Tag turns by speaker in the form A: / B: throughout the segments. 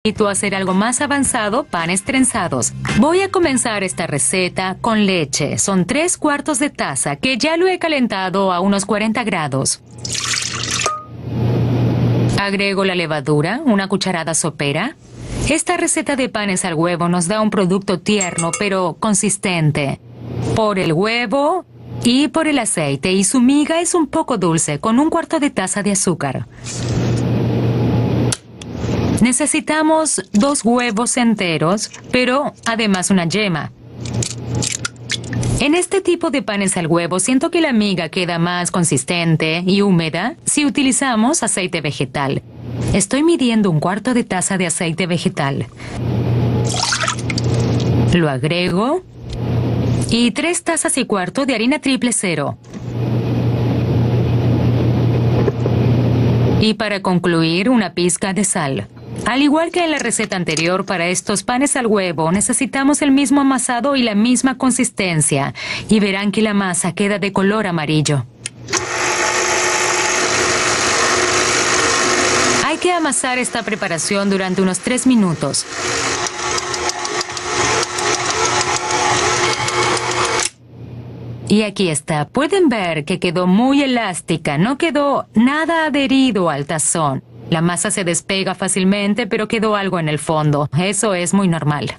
A: Necesito hacer algo más avanzado, panes trenzados. Voy a comenzar esta receta con leche. Son 3/4 de taza, que ya lo he calentado a unos 40 grados. Agrego la levadura, una cucharada sopera. Esta receta de panes al huevo nos da un producto tierno, pero consistente. Por el huevo y por el aceite, y su miga es un poco dulce, con 1/4 de taza de azúcar. Necesitamos 2 huevos enteros, pero además una yema. En este tipo de panes al huevo siento que la miga queda más consistente y húmeda si utilizamos aceite vegetal. Estoy midiendo 1/4 de taza de aceite vegetal. Lo agrego y 3 tazas y cuarto de harina triple cero. Y para concluir, una pizca de sal. Al igual que en la receta anterior, para estos panes al huevo necesitamos el mismo amasado y la misma consistencia. Y verán que la masa queda de color amarillo. Hay que amasar esta preparación durante unos 3 minutos. Y aquí está. Pueden ver que quedó muy elástica, no quedó nada adherido al tazón. La masa se despega fácilmente, pero quedó algo en el fondo. Eso es muy normal.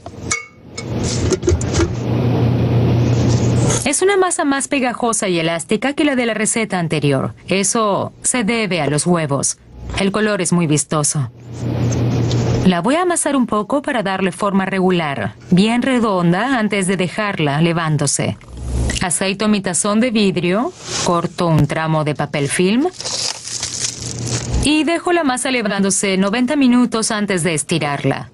A: Es una masa más pegajosa y elástica que la de la receta anterior. Eso se debe a los huevos. El color es muy vistoso. La voy a amasar un poco para darle forma regular, bien redonda antes de dejarla levándose. Aceito mi tazón de vidrio, corto un tramo de papel film y dejo la masa levándose 90 minutos antes de estirarla.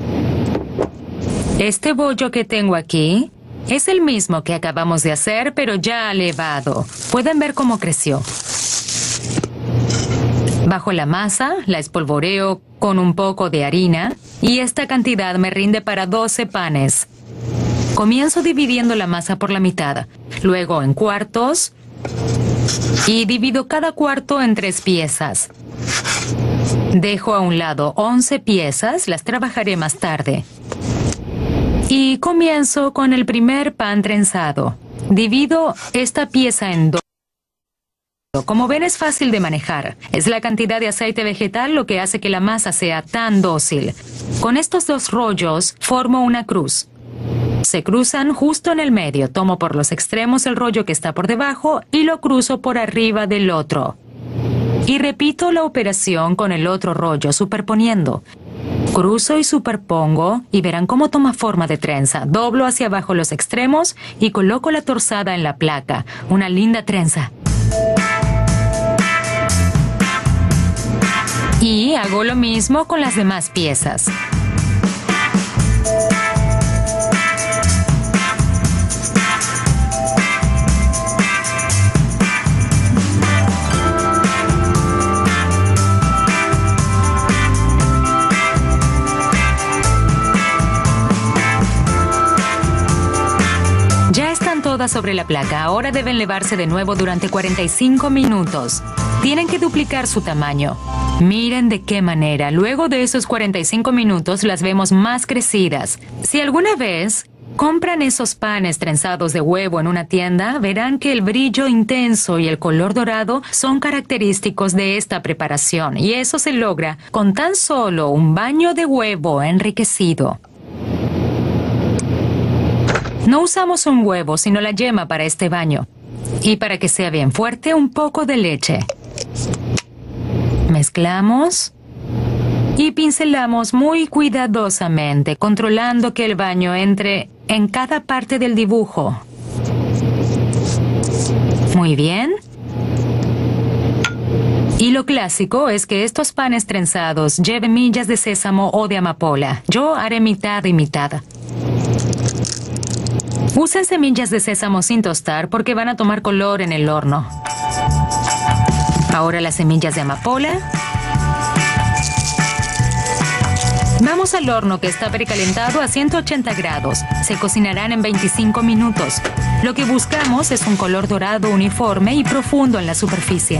A: Este bollo que tengo aquí es el mismo que acabamos de hacer, pero ya levado. Pueden ver cómo creció. Bajo la masa, la espolvoreo con un poco de harina y esta cantidad me rinde para 12 panes. Comienzo dividiendo la masa por la mitad, luego en cuartos y divido cada cuarto en 3 piezas. Dejo a un lado 11 piezas, las trabajaré más tarde. Y comienzo con el primer pan trenzado. Divido esta pieza en 2. Como ven, es fácil de manejar. Es la cantidad de aceite vegetal lo que hace que la masa sea tan dócil. Con estos 2 rollos formo una cruz. Se cruzan justo en el medio. Tomo por los extremos el rollo que está por debajo y lo cruzo por arriba del otro. Y repito la operación con el otro rollo, superponiendo. Cruzo y superpongo y verán cómo toma forma de trenza. Doblo hacia abajo los extremos y coloco la torzada en la placa. Una linda trenza. Y hago lo mismo con las demás piezas. Todas sobre la placa. Ahora deben levarse de nuevo durante 45 minutos. Tienen que duplicar su tamaño. Miren de qué manera. Luego de esos 45 minutos las vemos más crecidas. Si alguna vez compran esos panes trenzados de huevo en una tienda, verán que el brillo intenso y el color dorado son característicos de esta preparación. Y eso se logra con tan solo un baño de huevo enriquecido. No usamos un huevo, sino la yema para este baño. Y para que sea bien fuerte, un poco de leche. Mezclamos y pincelamos muy cuidadosamente, controlando que el baño entre en cada parte del dibujo. Muy bien. Y lo clásico es que estos panes trenzados lleven millas de sésamo o de amapola. Yo haré mitad y mitad. Usen semillas de sésamo sin tostar porque van a tomar color en el horno. Ahora las semillas de amapola. Vamos al horno que está precalentado a 180 grados. Se cocinarán en 25 minutos. Lo que buscamos es un color dorado uniforme y profundo en la superficie.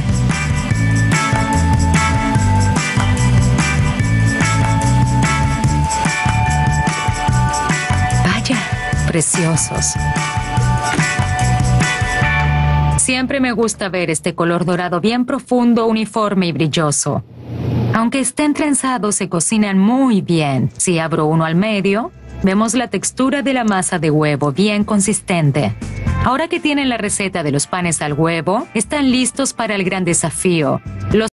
A: preciosos. Siempre me gusta ver este color dorado bien profundo, uniforme y brilloso. Aunque estén trenzados, se cocinan muy bien. Si abro uno al medio, vemos la textura de la masa de huevo bien consistente. Ahora que tienen la receta de los panes al huevo, están listos para el gran desafío. Los